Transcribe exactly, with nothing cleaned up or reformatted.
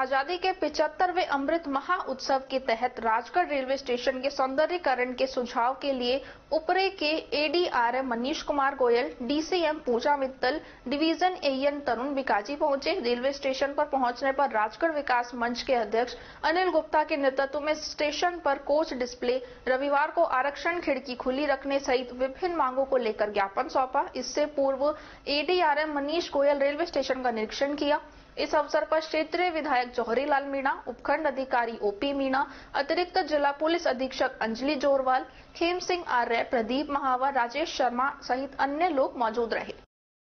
आजादी के पिचहत्तरवें अमृत महा उत्सव के तहत राजगढ़ रेलवे स्टेशन के सौंदर्यीकरण के सुझाव के लिए उपरे के ADRM Manish Kumar Goyal, DCM Pooja Mittal, division AN Tarun Bikaji पहुंचे। रेलवे स्टेशन पर पहुंचने पर राजगढ़ विकास मंच के अध्यक्ष अनिल गुप्ता के नेतृत्व में स्टेशन पर कोच डिस्प्ले, रविवार को आरक्षण खिड़की खुली रखने सहित विभिन्न मांगों को लेकर ज्ञापन सौंपा। इससे पूर्व ADRM Manish Goyal railway station का निरीक्षण किया। इस अवसर पर क्षेत्रीय विधायक जौहरी लाल मीणा, उपखंड अधिकारी ओपी मीणा, अतिरिक्त जिला पुलिस अधीक्षक अंजलि जोरवाल, खेम सिंह आर्य, प्रदीप महावर, राजेश शर्मा सहित अन्य लोग मौजूद रहे।